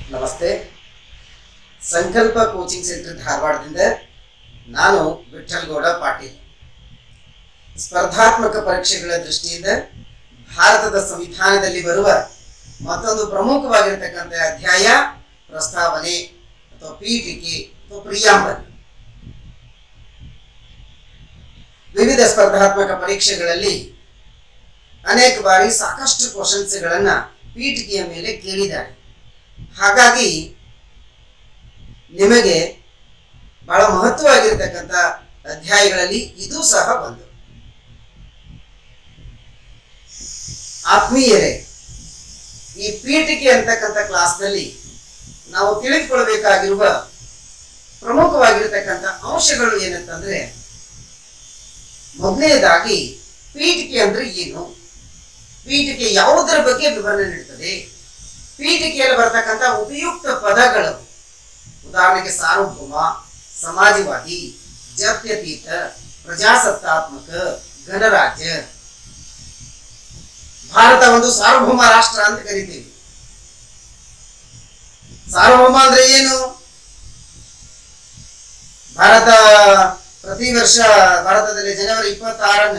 ನಮಸ್ತೆ. ಸಂಕಲ್ಪ coaching centre ಧಾರವಾಡದಿಂದ ನಾನು ವಿಠ್ಠಲಗೌಡ ಪಾಟೀಲ್. ಸ್ಪರ್ಧಾತ್ಮಕ ಪರೀಕ್ಷೆಗಳ ದೃಷ್ಟಿಯಿಂದ ಭಾರತದ ಸಂವಿಧಾನದಲ್ಲಿ ಬರುವ ಮತ್ತೊಂದು ಪ್ರಮುಖವಾಗಿರತಕ್ಕಂಥ ಅಧ್ಯಾಯ ಪ್ರಸ್ತಾವನೆ ಅಥವಾ ಪೀಠಿಕೆ ಅಥವಾ ಪ್ರಿಯಾಂಬಲ್. ವಿವಿಧ ಸ್ಪರ್ಧಾತ್ಮಕ ಪರೀಕ್ಷೆಗಳಲ್ಲಿ ಅನೇಕ ಬಾರಿ ಸಾಕಷ್ಟು ಕ್ವಶನ್ಸ್ಗಳನ್ನ ಪೀಠಿಕೆಯ ಮೇಲೆ ಕೇಳಿದ್ದಾರೆ. ಹಾಗಾಗಿ ನಿಮಗೆ ಬಹಳ ಮಹತ್ವವಾಗಿರ್ತಕ್ಕಂಥ ಅಧ್ಯಾಯಗಳಲ್ಲಿ ಇದು ಸಹ ಒಂದು. ಆತ್ಮೀಯರೇ, ಈ ಪೀಠಿಕೆ ಅಂತಕ್ಕಂಥ ಕ್ಲಾಸ್ನಲ್ಲಿ ನಾವು ತಿಳಿದುಕೊಳ್ಬೇಕಾಗಿರುವ ಪ್ರಮುಖವಾಗಿರ್ತಕ್ಕಂಥ ಅಂಶಗಳು ಏನಂತಂದ್ರೆ, ಮೊದಲನೇದಾಗಿ ಪೀಠಿಕೆ ಅಂದ್ರೆ ಏನು, ಪೀಠಿಕೆ ಯಾವುದರ ಬಗ್ಗೆ ವಿವರಣೆ ನೀಡುತ್ತದೆ, ಪೀಠಿಕೆಯಲ್ಲಿ ಬರ್ತಕ್ಕಂಥ ಉಪಯುಕ್ತ ಪದಗಳು, ಉದಾಹರಣೆಗೆ ಸಾರ್ವಭೌಮ, ಸಮಾಜವಾದಿ, ಜಾತ್ಯತೀತ, ಪ್ರಜಾಸತ್ತಾತ್ಮಕ, ಗಣರಾಜ್ಯ. ಭಾರತ ಒಂದು ಸಾರ್ವಭೌಮ ರಾಷ್ಟ್ರ ಅಂತ ಕರಿತೀವಿ. ಸಾರ್ವಭೌಮ ಅಂದ್ರೆ ಏನು? ಭಾರತ ಪ್ರತಿ ವರ್ಷ ಭಾರತದಲ್ಲಿ ಜನವರಿ 26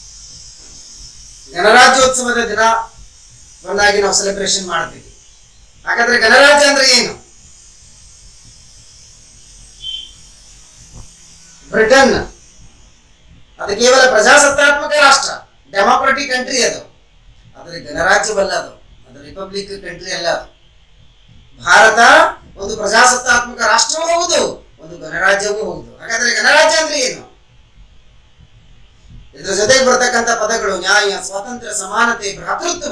ಗಣರಾಜ್ಯೋತ್ಸವದ ದಿನವನ್ನಾಗಿ ನಾವು ಸೆಲೆಬ್ರೇಷನ್ ಮಾಡ್ತೀವಿ. ಹಾಗಾದ್ರೆ ಗಣರಾಜ್ಯ ಅಂದ್ರೆ ಏನು? ಬ್ರಿಟನ್ ಅದು ಕೇವಲ ಪ್ರಜಾಸತ್ತಾತ್ಮಕ ರಾಷ್ಟ್ರ, ಡೆಮಾಕ್ರೆಟಿಕ್ ಕಂಟ್ರಿ ಅದು. ಆದರೆ ಗಣರಾಜ್ಯವಲ್ಲ, ಅದು ರಿಪಬ್ಲಿಕ್ ಕಂಟ್ರಿ ಅಲ್ಲ. ಭಾರತ ಒಂದು ಪ್ರಜಾಸತ್ತಾತ್ಮಕ ರಾಷ್ಟ್ರವೂ ಹೌದು, ಒಂದು ಗಣರಾಜ್ಯವೂ ಹೌದು. ಹಾಗಾದ್ರೆ ಗಣರಾಜ್ಯ ಅಂದ್ರೆ ಏನು? ಇದರ ಜೊತೆಗೆ ಬರ್ತಕ್ಕಂಥ ಪದಗಳು ನ್ಯಾಯ, ಸ್ವಾತಂತ್ರ್ಯ, ಸಮಾನತೆ, ಭ್ರಾತೃತ್ವ.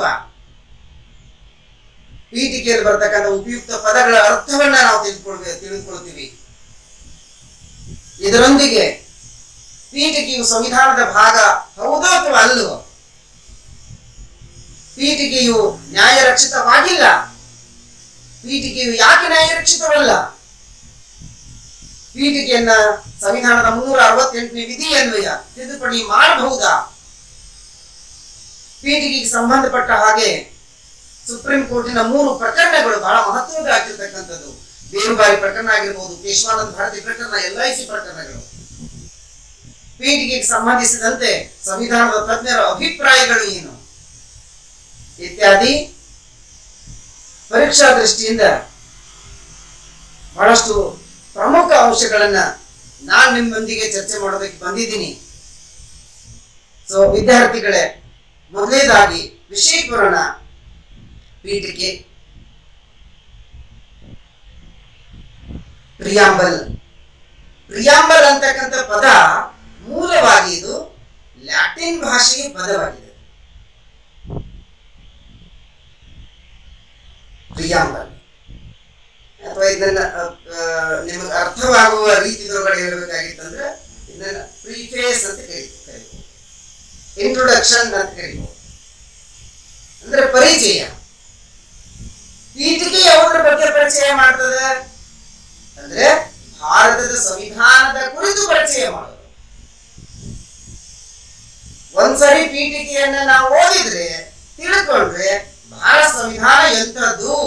ಪೀಠಿಕೆಯಲ್ಲಿ ಬರ್ತಕ್ಕಂಥ ಉಪಯುಕ್ತ ಪದಗಳ ಅರ್ಥವನ್ನ ನಾವು ತಿಳಿದುಕೊಳ್ತೀವಿ. ಇದರೊಂದಿಗೆ ಪೀಠಿಕೆಯು ಸಂವಿಧಾನದ ಭಾಗ ಹೌದೋ ಅಥವಾ ಅಲ್ಲವೋ, ಪೀಠಿಕೆಯು ನ್ಯಾಯರಕ್ಷಿತವಾಗಿಲ್ಲ, ಪೀಠಿಕೆಯು ಯಾಕೆ ನ್ಯಾಯರಕ್ಷಿತವಲ್ಲ, ಪೀಠಿಕೆಯನ್ನ ಸಂವಿಧಾನದ 368ನೇ ವಿಧಿ ಅನ್ವಯ ತಿದ್ದುಪಡಿ ಮಾಡಬಹುದಾ, ಪೀಠಿಕೆಗೆ ಸಂಬಂಧಪಟ್ಟ ಹಾಗೆ ಸುಪ್ರೀಂ ಕೋರ್ಟಿನ 3 ಪ್ರಕರಣಗಳು ಬಹಳ ಮಹತ್ವದಾಗಿರ್ತಕ್ಕಂಥದ್ದು. ಬೇರುಬಾರಿ ಪ್ರಕರಣ ಆಗಿರ್ಬೋದು, ಕೇಶವಾನಂದ ಭಾರತಿ ಪ್ರಕರಣ, LIC ಪ್ರಕರಣಗಳು. ಪೀಠಿಕೆಗೆ ಸಂಬಂಧಿಸಿದಂತೆ ಸಂವಿಧಾನದ ತಜ್ಞರ ಅಭಿಪ್ರಾಯಗಳು ಏನು ಇತ್ಯಾದಿ ಪರೀಕ್ಷಾ ದೃಷ್ಟಿಯಿಂದ ಬಹಳಷ್ಟು ಪ್ರಮುಖ ಅಂಶಗಳನ್ನ ನಾನು ನಿಮ್ಮೊಂದಿಗೆ ಚರ್ಚೆ ಮಾಡೋದಕ್ಕೆ ಬಂದಿದ್ದೀನಿ. ಸೊ ವಿದ್ಯಾರ್ಥಿಗಳೇ, ಮೊದಲನೇದಾಗಿ ವಿಷಯಕ್ಕೆ ಬರೋಣ. ಪೀಠಿಕೆ, ಪ್ರಿಯಾಂಬಲ್. ಪ್ರಿಯಾಂಬಲ್ ಅಂತಕ್ಕಂಥ ಪದ ಮೂಲವಾಗಿ ಇದು ಲ್ಯಾಟಿನ್ ಭಾಷೆಯ ಪದವಾಗಿದೆ. ಪ್ರಿಯಾಂಬಲ್ ಅಥವಾ ಇದನ್ನ ನಿಮಗೆ ಅರ್ಥವಾಗುವ ರೀತಿಯೊಳಗಡೆ ಹೇಳಬೇಕಾಗಿತ್ತಂದ್ರೆ ಇದನ್ನ ಪ್ರಿಫೇಸ್ ಅಂತ ಕರೀಬಹುದು, ಇಂಟ್ರೊಡಕ್ಷನ್ ಅಂತ ಕರೀಬಹುದು. ಅಂದ್ರೆ ಪರಿಚಯ. ಪೀಠಿಕೆ ಯಾವುದರ ಬಗ್ಗೆ ಪರಿಚಯ ಮಾಡ್ತದೆ ಅಂದ್ರೆ ಭಾರತದ ಸಂವಿಧಾನದ ಕುರಿತು ಪರಿಚಯ ಮಾಡೋದು. ಒಂದ್ಸರಿ ಪೀಠಿಕೆಯನ್ನ ನಾವು ಓದಿದ್ರೆ, ತಿಳ್ಕೊಂಡ್ರೆ ಭಾರತ ಸಂವಿಧಾನ ಎಂಥದ್ದು,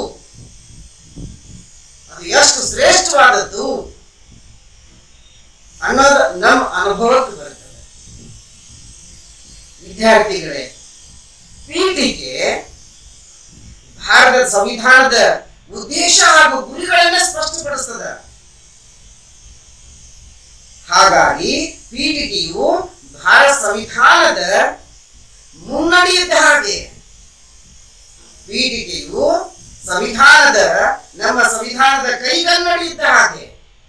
ಅದು ಎಷ್ಟು ಶ್ರೇಷ್ಠವಾದದ್ದು ಅನ್ನೋದು ನಮ್ಮ ಅನುಭವಕ್ಕೆ ಬರ್ತದೆ. ವಿದ್ಯಾರ್ಥಿಗಳೇ, ಪೀಠಿಕೆ ಭಾರತದ ಸಂವಿಧಾನದ ಉದ್ದೇಶ ಹಾಗೂ ಗುರಿಗಳನ್ನ ಸ್ಪಷ್ಟಪಡಿಸ್ತದೆ. ಹಾಗಾಗಿ ಪೀಠಿಕೆಯು ಭಾರತ ಸಂವಿಧಾನದ ಮುನ್ನಡೆಯಿದ್ದ ಹಾಗೆ, ಪೀಠಿಕೆಯು ನಮ್ಮ ಸಂವಿಧಾನದ ಕೈಗನ್ನಡಿ ಇದ್ದ ಹಾಗೆ.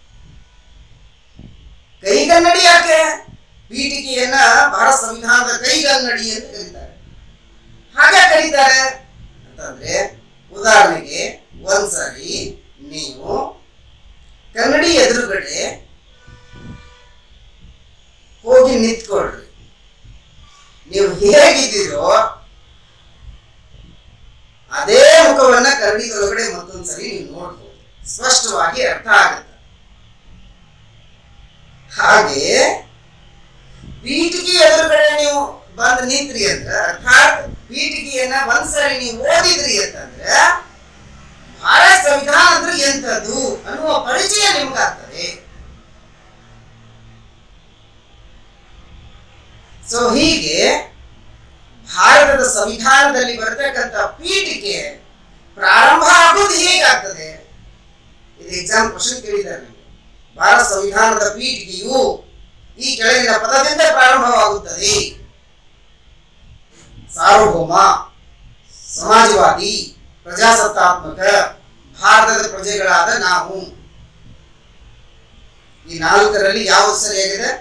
ಕೈಗನ್ನಡಿ ಯಾಕೆ? ಪೀಠಿಕೆಯನ್ನ ಭಾರತ ಸಂವಿಧಾನದ ಕೈಗನ್ನಡಿ ಅಂತ ಕರೀತಾರೆ. ಹಾಗೆ ಕರೀತಾರೆ ಅಂತಂದ್ರೆ, ಉದಾಹರಣೆಗೆ ಒಂದ್ಸರಿ ನೀವು ಕನ್ನಡಿ ಎದುರುಗಡೆ ಹೋಗಿ ನಿಂತ್ಕೊಳ್ರಿ. ನೀವು ಹೇಗಿದ್ದೀರೋ ಅದೇ ಮುಖವನ್ನ ಕನ್ನಡಿ ಒಳಗಡೆ ಮತ್ತೊಂದ್ಸರಿ ನೀವು ನೋಡ್ಬೋದು, ಸ್ಪಷ್ಟವಾಗಿ ಅರ್ಥ ಆಗುತ್ತೆ. ಹಾಗೆ ಪೀಠಿಕೆ ಎದುರುಗಡೆ ನೀವು ಬಂದು ನಿಂತ್ರಿ ಅಂತ, ಅರ್ಥಾತ್ ಪೀಠಿಕೆಯನ್ನ ಒಂದ್ಸರಿ ನೀವು ಓದಿದ್ರಿ ಅಂತಂದ್ರೆ ಭಾರತ ಸಂವಿಧಾನ ಸಂವಿಧಾನದಲ್ಲಿ ಬರತಕ್ಕಂತ ಪೀಠಿಕೆ ಪ್ರಾರಂಭ ಆಗುವುದು ಹೇಗಾಗ್ತದೆ? ಇದು ಎಕ್ಸಾಮ್ ಕ್ವಶನ್ ಕೇಳಿದ್ದಾರೆ ನಿಮಗೆ. ಭಾರತ ಸಂವಿಧಾನದ ಪೀಠಿಕೆಯು ಈ ಕೆಳಗಿನ ಪದದಿಂದ ಪ್ರಾರಂಭವಾಗುತ್ತದೆ: ಸಾರ್ವಭೌಮ, ಸಮಾಜವಾದಿ, ಪ್ರಜಾಸತ್ತಾತ್ಮಕ, ಭಾರತದ ಪ್ರಜೆಗಳಾದ ನಾವು. ಈ ನಾಲ್ಕರಲ್ಲಿ ಯಾವುದು ಸರಿಯಾಗಿದೆ?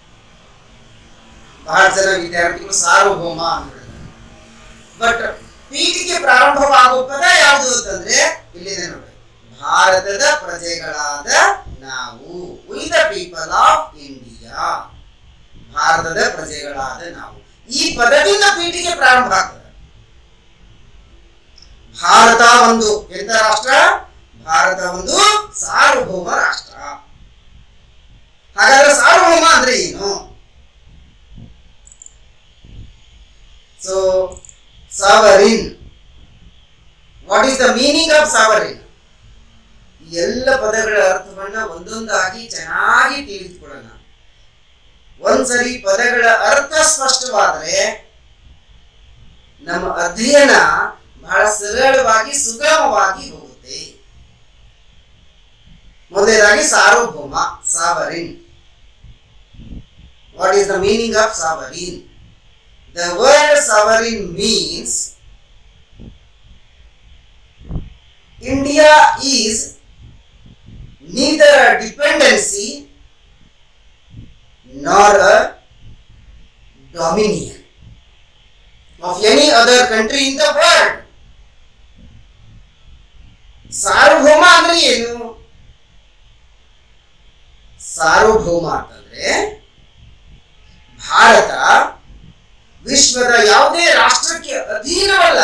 ಬಹಳ ಜನ ವಿದ್ಯಾರ್ಥಿಗಳು ಸಾರ್ವಭೌಮ ಅಂತ ಹೇಳಿದ್ದಾರೆ. ಬಟ್ ಪೀಠಿಕೆ ಪ್ರಾರಂಭವಾಗುವ ಪದ ಯಾವುದು ಅಂತಂದ್ರೆ ಇಲ್ಲಿದೆ ನೋಡಿ, ಭಾರತದ ಪ್ರಜೆಗಳಾದ ನಾವು. We the people of India. ಭಾರತದ ಪ್ರಜೆಗಳಾದ ನಾವು. ಈ ಪದದಿಂದ ಪೀಠಿಕೆ ಪ್ರಾರಂಭ ಆಗ್ತದೆ. ಭಾರತ ಒಂದು ಎಂತ ರಾಷ್ಟ್ರ? ಭಾರತ ಒಂದು ಸಾರ್ವಭೌಮ ರಾಷ್ಟ್ರ. ಹಾಗಾದ್ರೆ ಸಾರ್ವಭೌಮ ಅಂದ್ರೆ ಏನು? So sovereign, what is the meaning of sovereign? ಎಲ್ಲ ಪದಗಳ ಅರ್ಥವನ್ನ ಒಂದೊಂದಾಗಿ ಚೆನ್ನಾಗಿ ತಿಳಿದುಕೊಳ್ಳೋಣ. ಒಂದ್ಸರಿ ಪದಗಳ ಅರ್ಥ ಸ್ಪಷ್ಟವಾದರೆ ನಮ್ಮ ಅಧ್ಯಯನ ಬಹಳ ಸರಳವಾಗಿ ಸುಗಮವಾಗಿ ಹೋಗುತ್ತೆ. ಮೊದಲನೇದಾಗಿ ಸಾರ್ವಭೌಮ, sovereign. What is the meaning of sovereign? The word sovereign means India is neither a dependency nor a dominion of any other country in the world. ಸಾರ್ವಭೌಮ ಅಂದ್ರೆ ಏನು? ಸಾರ್ವಭೌಮ ಅಂತಂದ್ರೆ ಭಾರತ ವಿಶ್ವದ ಯಾವುದೇ ರಾಷ್ಟ್ರಕ್ಕೆ ಅಧೀನವಲ್ಲ,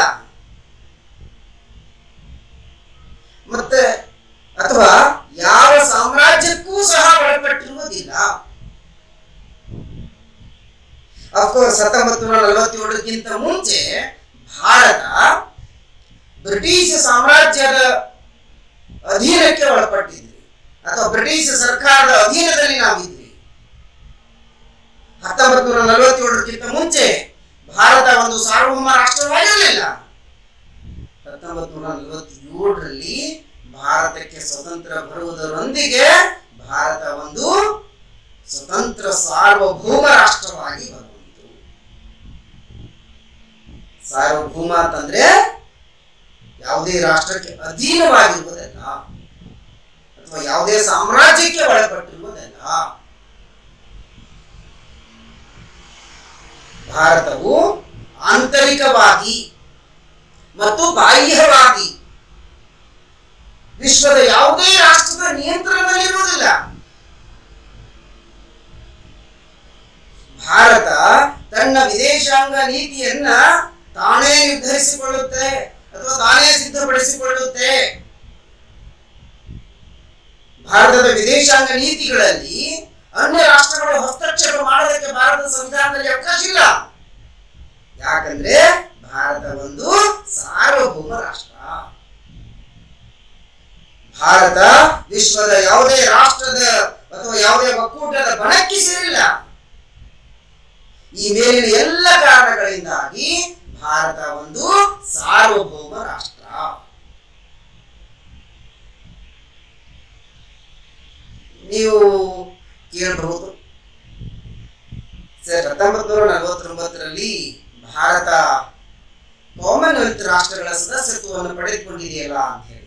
ಮತ್ತೆ ಅಥವಾ ಯಾವ ಸಾಮ್ರಾಜ್ಯಕ್ಕೂ ಸಹ ಒಳಪಟ್ಟಿರುವುದಿಲ್ಲ. ಅಫ್ಕೋರ್ಸ್ 1947ಕ್ಕಿಂತ ಮುಂಚೆ ಭಾರತ ಬ್ರಿಟಿಷ್ ಸಾಮ್ರಾಜ್ಯದ ಅಧೀನಕ್ಕೆ ಒಳಪಟ್ಟಿದ್ವಿ, ಅಥವಾ ಬ್ರಿಟಿಷ್ ಸರ್ಕಾರದ ಅಧೀನದಲ್ಲಿ ನಾವಿದ್ವಿ. 1947ಕ್ಕಿಂತ ಮುಂಚೆ ಭಾರತ ಒಂದು ಸಾರ್ವಭೌಮ ರಾಷ್ಟ್ರವಾಗಿರಲಿಲ್ಲ. 1947ರಲ್ಲಿ ಭಾರತಕ್ಕೆ ಸ್ವತಂತ್ರ ಬರುವುದರೊಂದಿಗೆ ಭಾರತ ಒಂದು ಸ್ವತಂತ್ರ ಸಾರ್ವಭೌಮ ರಾಷ್ಟ್ರವಾಗಿ ಬರುವುದು. ಸಾರ್ವಭೌಮ ಅಂತಂದ್ರೆ ಯಾವುದೇ ರಾಷ್ಟ್ರಕ್ಕೆ ಅಧೀನವಾಗಿರುವುದಲ್ಲ, ಅಥವಾ ಯಾವುದೇ ಸಾಮ್ರಾಜ್ಯಕ್ಕೆ ಒಳಪಟ್ಟಿರುವುದಲ್ಲ. ಭಾರತವು ಆಂತರಿಕವಾಗಿ ಮತ್ತು ಬಾಹ್ಯವಾಗಿ ವಿಶ್ವದ ಯಾವುದೇ ರಾಷ್ಟ್ರದ ನಿಯಂತ್ರಣದಲ್ಲಿರುವುದಿಲ್ಲ. ಭಾರತ ತನ್ನ ವಿದೇಶಾಂಗ ನೀತಿಯನ್ನ ತಾನೇ ನಿರ್ಧರಿಸಿಕೊಳ್ಳುತ್ತೆ ಅಥವಾ ತಾನೇ ಸಿದ್ಧಪಡಿಸಿಕೊಳ್ಳುತ್ತೆ. ಭಾರತದ ವಿದೇಶಾಂಗ ನೀತಿಗಳಲ್ಲಿ ಅನ್ಯ ರಾಷ್ಟ್ರಗಳು ಹಸ್ತಕ್ಷೇಪ ಮಾಡೋದಕ್ಕೆ ಭಾರತದ ಸಂವಿಧಾನದಲ್ಲಿ ಅವಕಾಶ ಇಲ್ಲ. ಯಾಕಂದ್ರೆ ಭಾರತ ಒಂದು ಸಾರ್ವಭೌಮ ರಾಷ್ಟ್ರ. ಭಾರತ ವಿಶ್ವದ ಯಾವುದೇ ರಾಷ್ಟ್ರದ ಅಥವಾ ಯಾವುದೇ ಒಕ್ಕೂಟದ ಬಣಕ್ಕೆ ಸೇರಿಲ್ಲ. ಈ ಮೇಲಿನ ಎಲ್ಲ ಕಾರಣಗಳಿಂದಾಗಿ ಭಾರತ ಒಂದು ಸಾರ್ವಭೌಮ ರಾಷ್ಟ್ರ. ನೀವು ಕೇಳಬಹುದು, ಸರ್ 1949ರಲ್ಲಿ ಭಾರತ ಕಾಮನ್ವೆಲ್ತ್ ರಾಷ್ಟ್ರಗಳ ಸದಸ್ಯತ್ವವನ್ನು ಪಡೆದುಕೊಂಡಿದೆಯಲ್ಲ ಅಂತ ಹೇಳಿ.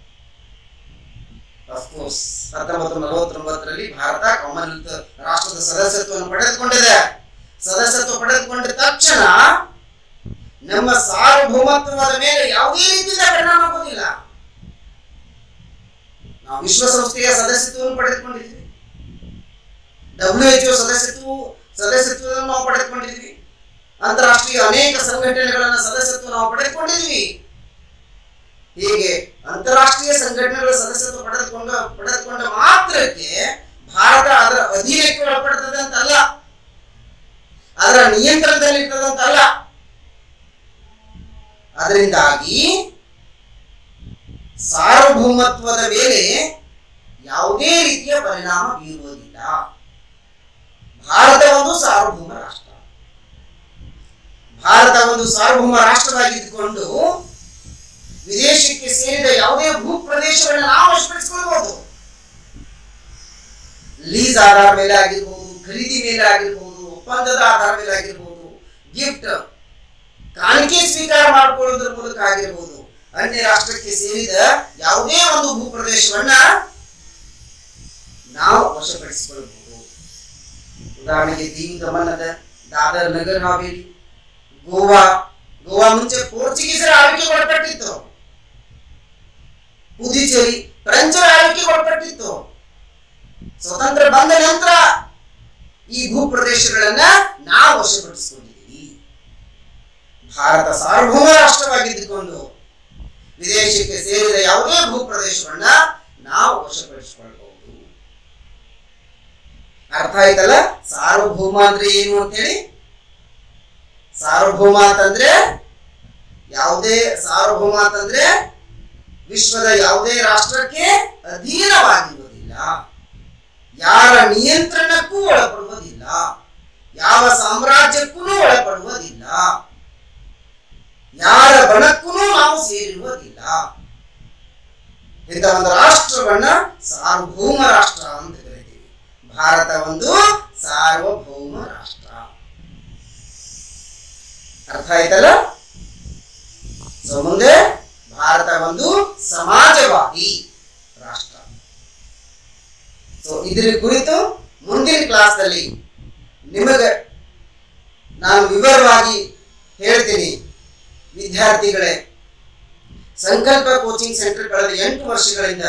ಅಫ್ಕೋರ್ಸ್ 1949ರಲ್ಲಿ ಭಾರತ ಕಾಮನ್ವೆಲ್ತ್ ರಾಷ್ಟ್ರದ ಸದಸ್ಯತ್ವವನ್ನು ಪಡೆದುಕೊಂಡಿದೆ. ಸದಸ್ಯತ್ವ ಪಡೆದುಕೊಂಡ ತಕ್ಷಣ ನಮ್ಮ ಸಾರ್ವಭೌಮತ್ವದ ಮೇಲೆ ಯಾವುದೇ ರೀತಿಯ ಪರಿಣಾಮ ಆಗುವುದಿಲ್ಲ. ನಾವು ವಿಶ್ವಸಂಸ್ಥೆಯ ಸದಸ್ಯತ್ವವನ್ನು ಪಡೆದುಕೊಂಡಿದ್ವಿ, WHO ಸದಸ್ಯತ್ವವನ್ನು ನಾವು ಪಡೆದುಕೊಂಡಿದ್ವಿ, ಅಂತಾರಾಷ್ಟ್ರೀಯ ಅನೇಕ ಸಂಘಟನೆಗಳನ್ನ ಸದಸ್ಯತ್ವ ನಾವು ಪಡೆದುಕೊಂಡಿದ್ವಿ. ಹೀಗೆ ಅಂತಾರಾಷ್ಟ್ರೀಯ ಸಂಘಟನೆಗಳ ಸದಸ್ಯತ್ವ ಪಡೆದುಕೊಂಡ ಮಾತ್ರಕ್ಕೆ ಭಾರತ ಅದರ ಅಧೀನಕ್ಕೆ ಒಳಪಡುತ್ತದೆ ಅಂತಲ್ಲ, ಅದರ ನಿಯಂತ್ರಣದಲ್ಲಿರ್ತದಂತಲ್ಲ. ಅದರಿಂದಾಗಿ ಸಾರ್ವಭೌಮತ್ವದ ಮೇಲೆ ಯಾವುದೇ ರೀತಿಯ ಪರಿಣಾಮ ಬೀರುವುದಿಲ್ಲ. ಭಾರತ ಒಂದು ಸಾರ್ವಭೌಮ ರಾಷ್ಟ್ರ. ಭಾರತ ಒಂದು ಸಾರ್ವಭೌಮ ರಾಷ್ಟ್ರವಾಗಿದ್ದುಕೊಂಡು ವಿದೇಶಕ್ಕೆ ಸೇರಿದ ಯಾವುದೇ ಭೂ ಪ್ರದೇಶಗಳನ್ನು ನಾವು ವಶಪಡಿಸಿಕೊಳ್ಳಬಹುದು. ಲೀಸ್ ಆಧಾರ ಮೇಲೆ ಆಗಿರ್ಬೋದು, ಖರೀದಿ ಮೇಲೆ ಆಗಿರ್ಬೋದು, ಒಪ್ಪಂದದ ಆಧಾರ ಮೇಲೆ ಆಗಿರ್ಬೋದು, ಗಿಫ್ಟ್ ಕಾಣಿಕೆ ಸ್ವೀಕಾರ ಮಾಡಿಕೊಳ್ಳುವುದರ ಮೂಲಕ ಆಗಿರ್ಬೋದು, ಅನ್ಯ ರಾಷ್ಟ್ರಕ್ಕೆ ಸೇರಿದ ಯಾವುದೇ ಒಂದು ಭೂ ಪ್ರದೇಶವನ್ನ ನಾವು ವಶಪಡಿಸಿಕೊಳ್ಳಬಹುದು. ಉದಾಹರಣೆಗೆ ದೀವ್ ದಮನದ ದಾದರ್ ನಗರ್ ಹಾವೇರಿ, ಗೋವಾ ಮುಂಚೆ ಪೋರ್ಚುಗೀಸರ ಆಳ್ವಿಕೆಗೆ ಒಳಪಟ್ಟಿತ್ತು. ಪುದುಚೇರಿ ಫ್ರೆಂಚರ ಆಳ್ವಿಕೆಗೆ ಒಳಪಟ್ಟಿತ್ತು. ಸ್ವತಂತ್ರ ಬಂದ ನಂತರ ಈ ಭೂ ಪ್ರದೇಶಗಳನ್ನ ನಾವು ವಶಪಡಿಸಿಕೊಂಡಿದ್ದೀವಿ. ಭಾರತ ಸಾರ್ವಭೌಮ ರಾಷ್ಟ್ರವಾಗಿದ್ದುಕೊಂಡು ವಿದೇಶಕ್ಕೆ ಸೇರಿದ ಯಾವುದೇ ಭೂ ಪ್ರದೇಶವನ್ನ ನಾವು ವಶಪಡಿಸಿಕೊಳ್ಳಬಹುದು. ಅರ್ಥ ಆಯ್ತಲ್ಲ ಸಾರ್ವಭೌಮ ಅಂದ್ರೆ ಏನು ಅಂತ ಹೇಳಿ? ಸಾರ್ವಭೌಮ ಅಂತಂದ್ರೆ ವಿಶ್ವದ ಯಾವುದೇ ರಾಷ್ಟ್ರಕ್ಕೆ ಅಧೀನವಾಗಿರುವುದಿಲ್ಲ, ಯಾರ ನಿಯಂತ್ರಣಕ್ಕೂ ಒಳಪಡುವುದಿಲ್ಲ, ಯಾವ ಸಾಮ್ರಾಜ್ಯಕ್ಕೂ ಒಳಪಡುವುದಿಲ್ಲ, ಯಾರ ಬಣಕ್ಕೂ ನಾವು ಸೇರಿರುವುದಿಲ್ಲ. ಇಂಥ ಒಂದು ರಾಷ್ಟ್ರವನ್ನ ಸಾರ್ವಭೌಮ ರಾಷ್ಟ್ರ ಅಂತ ಕರೀತೀವಿ. ಭಾರತ ಒಂದು ಸಾರ್ವಭೌಮ ರಾಷ್ಟ್ರ. ಅರ್ಥ ಆಯ್ತಲ್ಲ? ಸೊ ಮುಂದೆ ಭಾರತ ಒಂದು ಸಮಾಜವಾದಿ ರಾಷ್ಟ್ರ. ಸೊ ಇದರ ಕುರಿತು ಮುಂದಿನ ಕ್ಲಾಸ್ ನಲ್ಲಿ ನಿಮಗೆ ನಾನು ವಿವರವಾಗಿ ಹೇಳ್ತೀನಿ. ವಿದ್ಯಾರ್ಥಿಗಳೇ, ಸಂಕಲ್ಪ ಕೋಚಿಂಗ್ ಸೆಂಟರ್ ಕಳೆದ 8 ವರ್ಷಗಳಿಂದ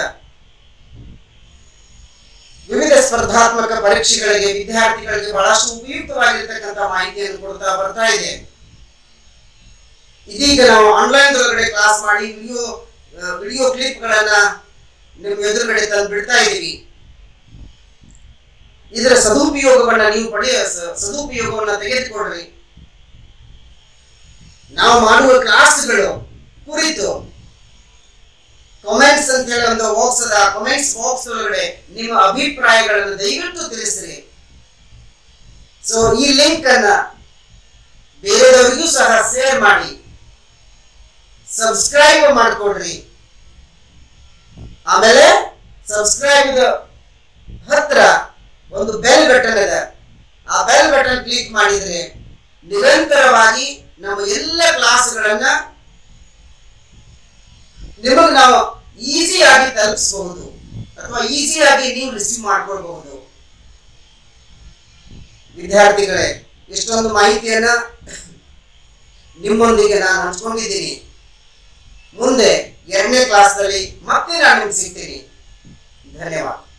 ವಿವಿಧ ಸ್ಪರ್ಧಾತ್ಮಕ ಪರೀಕ್ಷೆಗಳಿಗೆ ವಿದ್ಯಾರ್ಥಿಗಳಿಗೆ ಬಹಳಷ್ಟು ಉಪಯುಕ್ತವಾಗಿರ್ತಕ್ಕಂಥ ಮಾಹಿತಿಯನ್ನು ಕೊಡ್ತಾ ಬರ್ತಾ ಇದೆ. ಇದೀಗ ನಾವು ಆನ್ಲೈನ್ ಒಳಗಡೆ ಕ್ಲಾಸ್ ಮಾಡಿ ವಿಡಿಯೋ ಕ್ಲಿಪ್ಗಳನ್ನ ನಿಮ್ಮ ಎದುರುಗಡೆ ತಂದು ಬಿಡ್ತಾ ಇದ್ದೀವಿ. ಇದರ ಸದುಪಯೋಗವನ್ನ ನೀವು ಸದುಪಯೋಗವನ್ನ ತೆಗೆದುಕೊಡ್ರಿ. ನಾವು ಮಾಡುವ ಕ್ಲಾಸ್ಗಳು ಕುರಿತು ಕಾಮೆಂಟ್ಸ್ ಅಂತ ಹೇಳಿ ಒಂದು ಬಾಕ್ಸ್ ಅದ, ಕಾಮೆಂಟ್ಸ್ ಬಾಕ್ಸ್ ಒಳಗಡೆ ನಿಮ್ಮ ಅಭಿಪ್ರಾಯಗಳನ್ನು ದಯವಿಟ್ಟು ತಿಳಿಸ್ರಿ. ಸೊ ಈ ಲಿಂಕ್ ಅನ್ನ ಬೇರೆಯವರಿಗೂ ಸಹ ಶೇರ್ ಮಾಡಿ, ಸಬ್ಸ್ಕ್ರೈಬ್ ಮಾಡಿಕೊಡ್ರಿ. ಆಮೇಲೆ ಸಬ್ಸ್ಕ್ರೈಬ್ ಹತ್ರ ಒಂದು ಬೆಲ್ ಬಟನ್ ಇದೆ, ಆ ಬೆಲ್ ಬಟನ್ ಕ್ಲಿಕ್ ಮಾಡಿದ್ರೆ ನಿರಂತರವಾಗಿ ನಮ್ಮ ಎಲ್ಲ ಕ್ಲಾಸ್ಗಳನ್ನ ನಿಮಗೆ ನಾವು ಈಸಿಯಾಗಿ ತಲುಪಿಸಬಹುದು ಅಥವಾ ಈಸಿಯಾಗಿ ನೀವು ರಿಸೀವ್ ಮಾಡ್ಕೊಳ್ಬಹುದು. ವಿದ್ಯಾರ್ಥಿಗಳೇ, ಇಷ್ಟೊಂದು ಮಾಹಿತಿಯನ್ನ ನಿಮ್ಮೊಂದಿಗೆ ನಾನು ಹಂಚ್ಕೊಂಡಿದ್ದೀನಿ. ಮುಂದೆ 2ನೇ ಕ್ಲಾಸ್ನಲ್ಲಿ ಮತ್ತೆ ನಾನು ನಿಮ್ಗೆ ಸಿಗ್ತೀನಿ. ಧನ್ಯವಾದ.